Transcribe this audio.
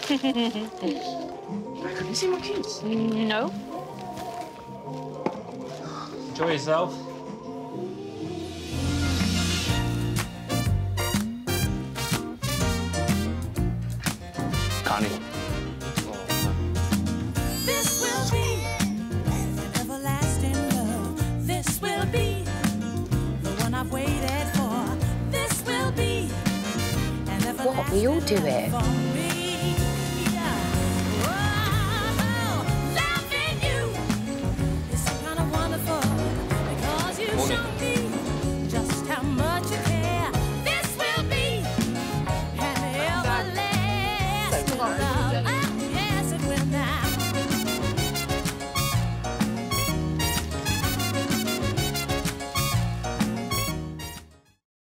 Can you see my keys? No. Enjoy yourself. Connie. This will be an everlasting love. This will be the one I've waited for. This will be an everlasting What, we all do it? love.